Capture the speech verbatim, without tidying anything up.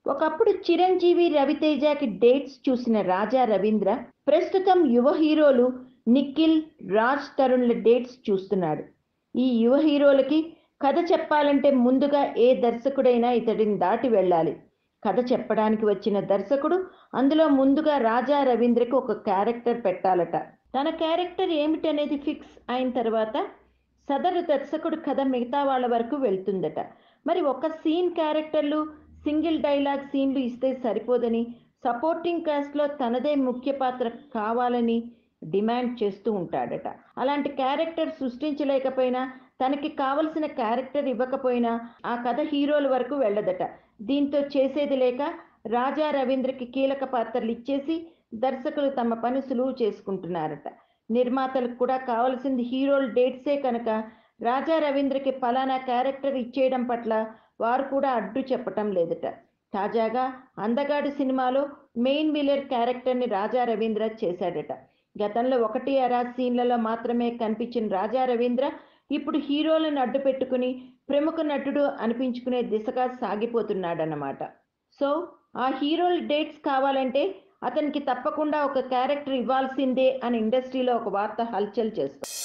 ఒకప్పుడు చిరంజీవి రవితేజకి డేట్స్ చూసిన రాజా రవీంద్ర ప్రస్తుతం యువ హీరోలు నిఖిల్ రాజ్ తరుణ్ల డేట్స్ చూస్తున్నాడు. ఈ యువ హీరోలకి కథ చెప్పాలంటే ముందుగా ఏ దర్శకుడైనా ఇతడిని దాటి వెళ్ళాలి. కథ చెప్పడానికి వచ్చిన దర్శకుడు అందులో ముందుగా రాజా రవీంద్రకి ఒక క్యారెక్టర్ పెట్టాలట. తన క్యారెక్టర్ ఏమిటనేది ఫిక్స్ అయిన తర్వాత సదరు దర్శకుడు కథ మిగతా వాళ్ళ వరకు వెళ్తుందట. మరి ఒక సీన్ క్యారెక్టర్లు సింగిల్ డైలాగ్ సీన్లు ఇస్తే సరిపోదని సపోర్టింగ్ కాస్ట్లో తనదే ముఖ్య పాత్ర కావాలని డిమాండ్ చేస్తూ ఉంటాడట. అలాంటి క్యారెక్టర్ సృష్టించలేకపోయినా తనకి కావలసిన క్యారెక్టర్ ఇవ్వకపోయినా ఆ కథ హీరోల వరకు వెళ్ళదట. దీంతో చేసేది లేక రాజా రవీంద్రకి కీలక పాత్రలు ఇచ్చేసి దర్శకులు తమ పని సులువు చేసుకుంటున్నారట. నిర్మాతలకు కూడా కావలసింది హీరోల డేట్సే కనుక రాజా రవీంద్రకి ఫలానా క్యారెక్టర్ ఇచ్చేయడం పట్ల వారు కూడా అడ్డు చెప్పటం లేదట. తాజాగా అందగాడు సినిమాలో మెయిన్ విలర్ క్యారెక్టర్ని రాజా రవీంద్ర చేశాడట. గతంలో ఒకటి అరా సీన్లలో మాత్రమే కనిపించిన రాజా రవీంద్ర ఇప్పుడు హీరోలను అడ్డు పెట్టుకుని ప్రముఖ నటుడు అనిపించుకునే దిశగా సాగిపోతున్నాడన్నమాట. సో ఆ హీరోల డేట్స్ కావాలంటే అతనికి తప్పకుండా ఒక క్యారెక్టర్ ఇవ్వాల్సిందే అని ఇండస్ట్రీలో ఒక వార్త హల్చల్ చేస్తుంది.